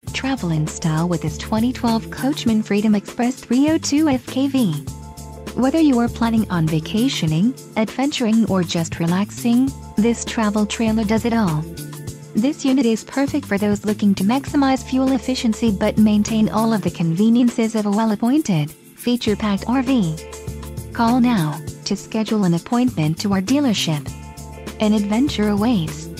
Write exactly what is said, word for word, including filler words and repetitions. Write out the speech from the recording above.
Travel in style with this twenty twelve Coachmen Freedom Express three oh two F K V. Whether you are planning on vacationing, adventuring or just relaxing, this travel trailer does it all. This unit is perfect for those looking to maximize fuel efficiency but maintain all of the conveniences of a well-appointed, feature-packed R V. Call now to schedule an appointment to our dealership. An adventure awaits.